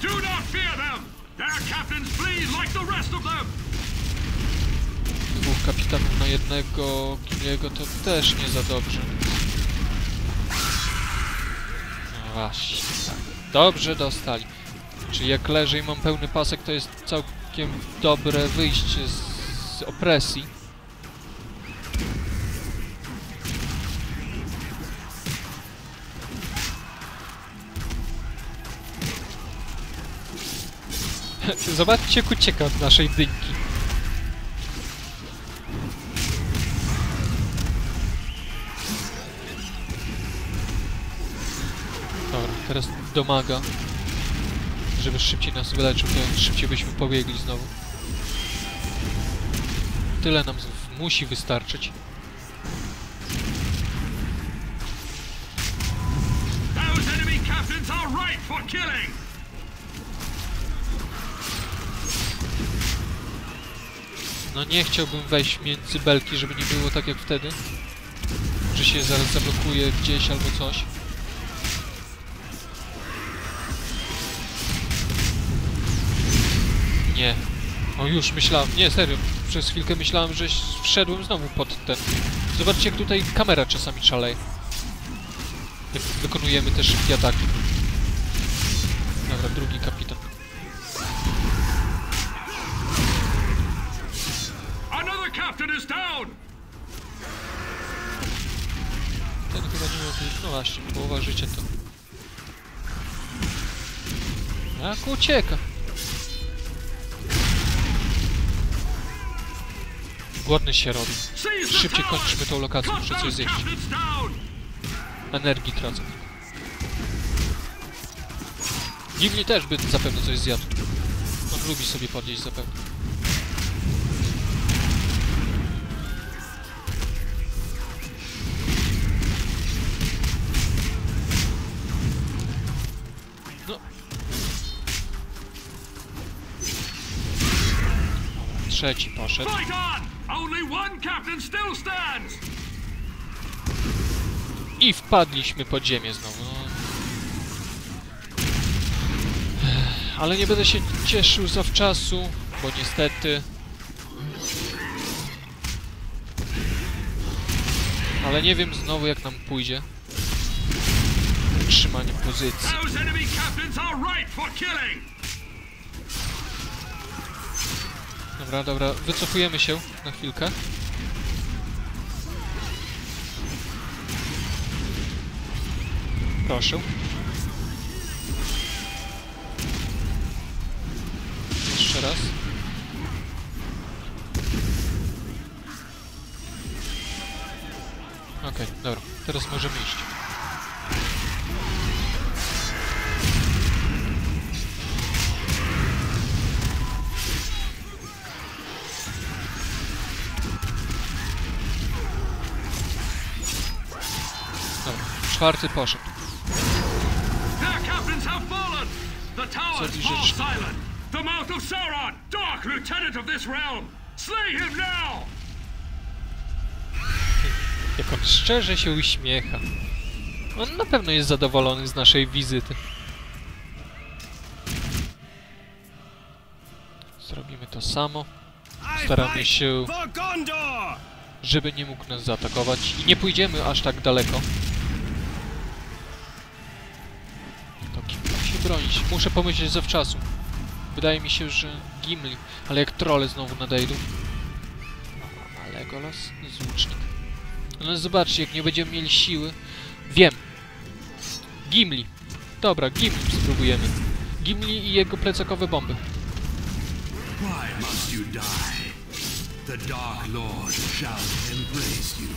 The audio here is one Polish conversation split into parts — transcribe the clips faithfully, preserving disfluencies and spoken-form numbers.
Dwóch kapitanów na jednego Gimliego to też nie za dobrze. No właśnie, tak. Dobrze dostali. Czyli jak leżę i mam pełny pasek, to jest całkiem dobre wyjście z, z opresji. Zobaczcie, jak ucieka od naszej dynki. Dobra, teraz domaga. Żeby szybciej nas wyleczył, to szybciej byśmy pobiegli znowu. Tyle nam musi wystarczyć. No nie chciałbym wejść między belki, żeby nie było tak jak wtedy. Że się zaraz zablokuje gdzieś albo coś. Nie. O już myślałem, nie serio, przez chwilkę myślałem, że wszedłem znowu pod ten. Zobaczcie, jak tutaj kamera czasami szaleje. Jak wykonujemy te szybkie ataki. Dobra, drugi kapitan. Ten chyba nie miał tej... No właśnie, połowa życia to... Jak ucieka. Głodny się robi. Szybciej kończymy tą lokację, muszę coś zjeść. Energii tracę. Gimli też by zapewne coś zjadł. On lubi sobie podjeść zapewne. No. Trzeci poszedł. I wpadliśmy pod ziemię znowu. No. Ale nie będę się cieszył zawczasu, bo niestety... Ale nie wiem znowu, jak nam pójdzie. Utrzymanie pozycji. Dobra, dobra, wycofujemy się na chwilkę. Proszę. Jeszcze raz. Okej, okay, dobra. Teraz możemy iść. Dobra, czwarty poszedł. The mouth of Sauron, Dark Lieutenant of this realm! Slay him now! Jak on szczerze się uśmiecha. On na pewno jest zadowolony z naszej wizyty. Zrobimy to samo. Staramy się, żeby nie mógł nas zaatakować. I nie pójdziemy aż tak daleko. To Gimli się bronić. Muszę pomyśleć zawczasu. Wydaje mi się, że Gimli, ale jak trolle znowu nadejdą. A Legolas z łucznik. No zobaczcie, jak nie będziemy mieli siły. Wiem. Gimli. Dobra, Gimli spróbujemy. Gimli i jego plecakowe bomby. Why must you die? The Dark Lord shall embrace you.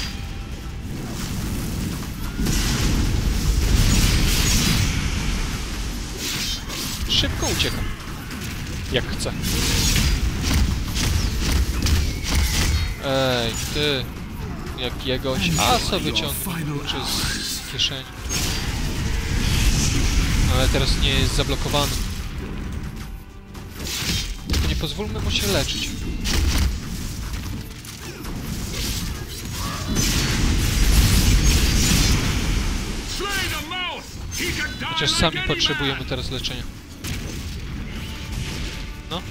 Szybko uciekam. Jak chcę. Ej, ty. Jakiegoś asa wyciągnął z kieszeni. Ale teraz nie jest zablokowany. Tylko nie pozwólmy mu się leczyć. Chociaż sami potrzebujemy teraz leczenia. No.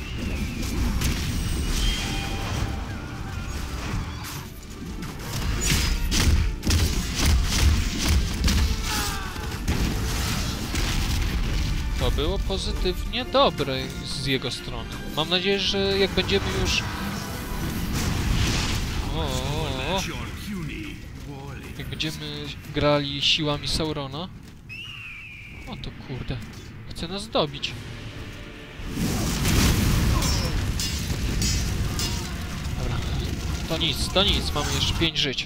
To było pozytywnie dobre z jego strony. Mam nadzieję, że jak będziemy już... O, o, o. Jak będziemy grali siłami Saurona... O to kurde. Chce nas dobić. Dobra. To nic, to nic. Mamy jeszcze pięć żyć.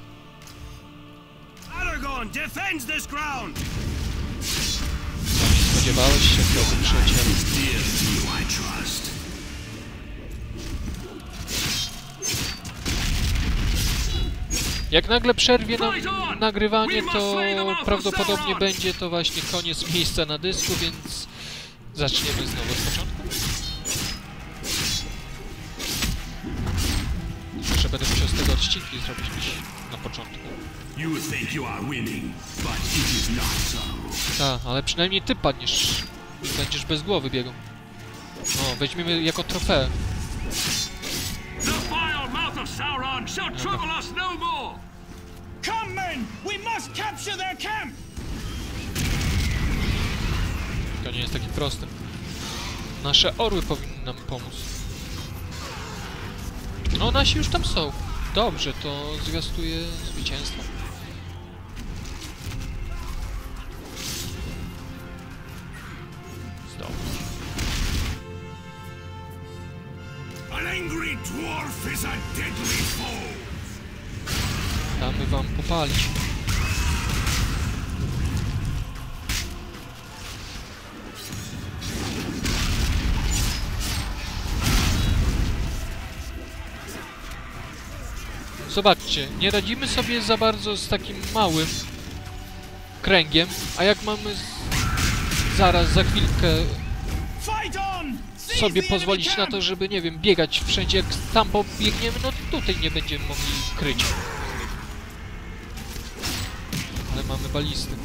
Aragorn defends this ground. Spodziewałeś się tego, przyjacielu? Jak nagle przerwie nam nagrywanie, to prawdopodobnie będzie to właśnie koniec miejsca na dysku, więc zaczniemy znowu od początku. Że będę musiał z tego odcinki zrobić na początku. Tak, ale przynajmniej ty padniesz. Będziesz bez głowy biegł. O, weźmiemy jako trofeę. Sauron shall trouble us no more. Come, men! We must capture their camp. To nie jest takie proste. Nasze orły powinny nam pomóc. No, nasi już tam są. Dobrze, to zwiastuje zwycięstwo. Znowu. An angry dwarf is a deadly foe. Damy wam popalić. Zobaczcie, nie radzimy sobie za bardzo z takim małym kręgiem, a jak mamy z... zaraz, za chwilkę sobie pozwolić na to, żeby, nie wiem, biegać wszędzie, jak tam pobiegniemy, no tutaj nie będziemy mogli kryć. Ale mamy balisty.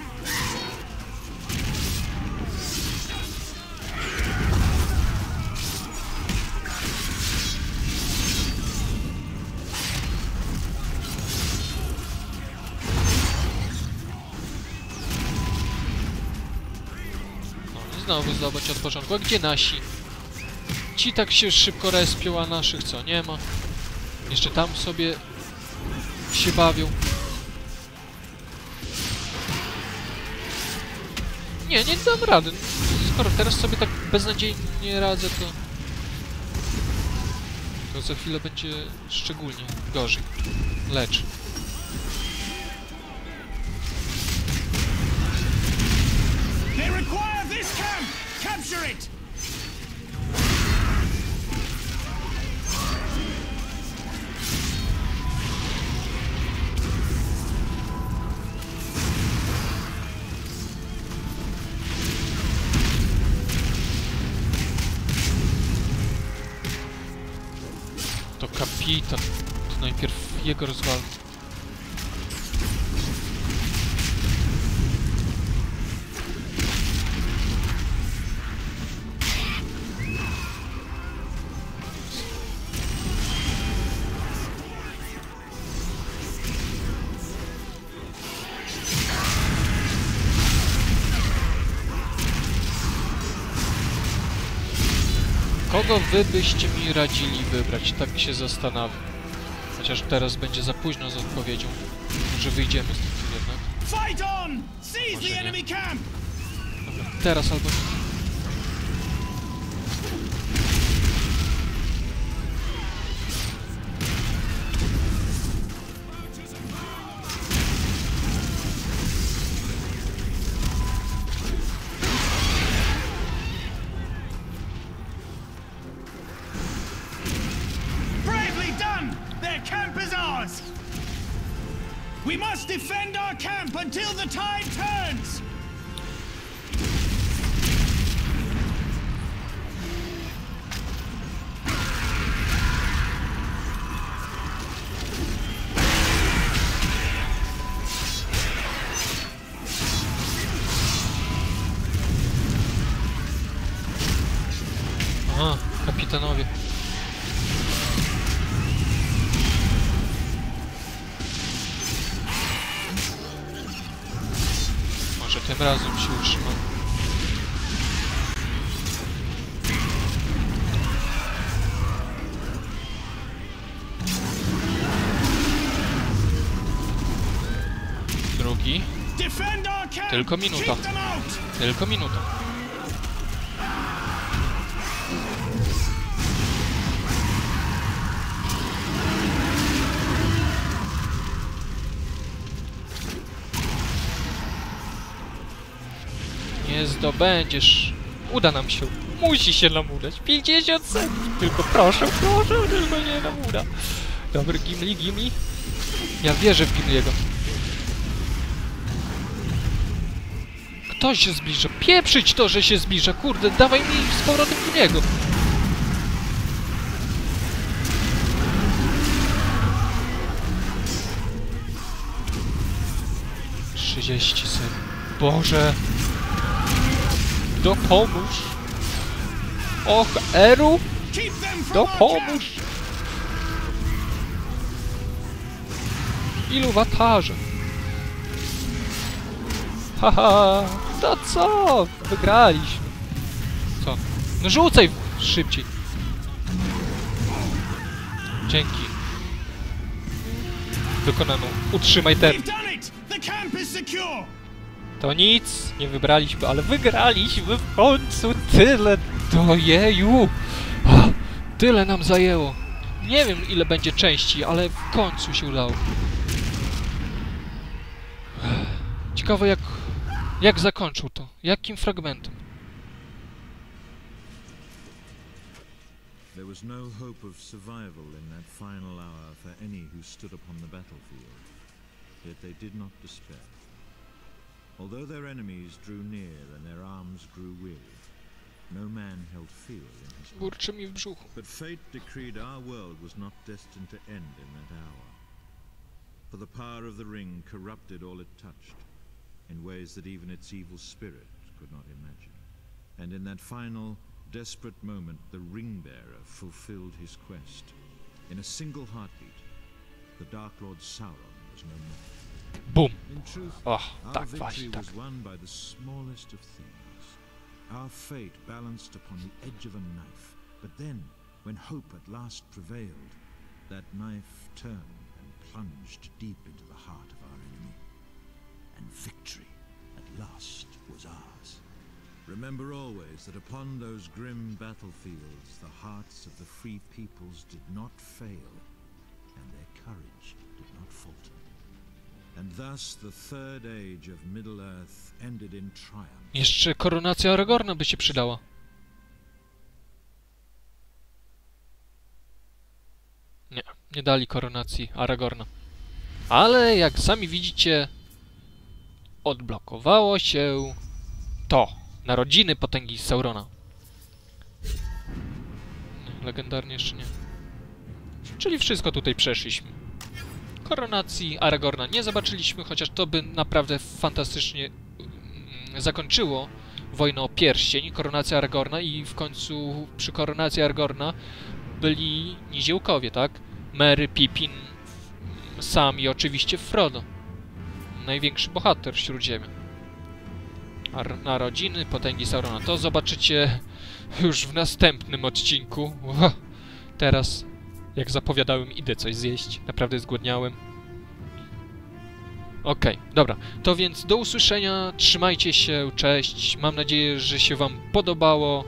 No i znowu zobacz od początku. A gdzie nasi? Ci tak się szybko respią, a naszych co? Nie ma. Jeszcze tam sobie się bawią. Nie, nie dam rady. Skoro teraz sobie tak beznadziejnie radzę, to... to za chwilę będzie szczególnie gorzej. Lecz. They require this camp. Capture it. To kapitan. To najpierw jego rozwal. Kogo wy byście mi radzili wybrać? Tak się zastanawiam. Chociaż teraz będzie za późno z odpowiedzią. Może wyjdziemy stąd jednak. Fight on! Seize the enemy camp! Dobra, teraz albo nie. We must defend our camp until the tide turns! Aha. kapitanowie. Może tym razem się utrzymam. Drugi. Tylko minuta. Tylko minuta. Nie zdobędziesz. Uda nam się. Musi się nam udać. pięćdziesiąt sekund. Tylko proszę, proszę, tylko nie nam uda. Dobry Gimli, Gimli. Ja wierzę w Gimliego. Ktoś się zbliża. Pieprzyć to, że się zbliża. Kurde, dawaj mi z powrotem Gimliego. trzydzieści sekund. Boże. Dopomóż. Och, Eru. Dopomóż. Ilu watarzy? Haha, to co? Wygraliśmy. Co? No rzucaj szybciej. Dzięki. Wykonano. Utrzymaj ten. To nic, nie wybraliśmy, ale wygraliśmy w końcu. Tyle do jeju. Tyle nam zajęło. Nie wiem, ile będzie części, ale w końcu się udało. Ciekawe, jak, jak zakończył to. Jakim fragmentem. There was no hope of survival in that final hour for any who stood upon the battlefield. Yet they did not despair. Although their enemies drew near and their arms grew weary, no man held fear in his heart. Burczy mi w brzuchu. But fate decreed our world was not destined to end in that hour. For the power of the ring corrupted all it touched, in ways that even its evil spirit could not imagine. And in that final, desperate moment, the ring-bearer fulfilled his quest. In a single heartbeat, the Dark Lord Sauron was no more. Boom. In truth, Oh, our tak, victory właśnie, tak. was won by the smallest of things. Our fate balanced upon the edge of a knife. But then, when hope at last prevailed, that knife turned and plunged deep into the heart of our enemy. And victory, at last, was ours. Remember always that upon those grim battlefields, the hearts of the free peoples did not fail, and their courage did not falter. And thus the third age of Middle-earth ended in triumph. Jeszcze koronacja Aragorna by się przydała. Nie, nie dali koronacji Aragorna. Ale jak sami widzicie, odblokowało się to. Narodziny potęgi Saurona. Nie, legendarnie jeszcze nie. Czyli wszystko tutaj przeszliśmy. Koronacji Aragorna nie zobaczyliśmy, chociaż to by naprawdę fantastycznie mm, zakończyło wojnę o pierścień, koronacja Aragorna i w końcu przy koronacji Aragorna byli niziołkowie, tak? Merry, Pippin, Sam i oczywiście Frodo. Największy bohater Śródziemia. Ar Narodziny potęgi Saurona. To zobaczycie już w następnym odcinku. Uch, teraz, jak zapowiadałem, idę coś zjeść. Naprawdę zgłodniałem. Okej, okay, dobra. To więc do usłyszenia. Trzymajcie się. Cześć. Mam nadzieję, że się wam podobało.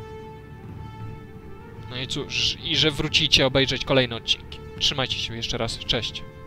No i cóż, i że wrócicie obejrzeć kolejne odcinki. Trzymajcie się jeszcze raz. Cześć.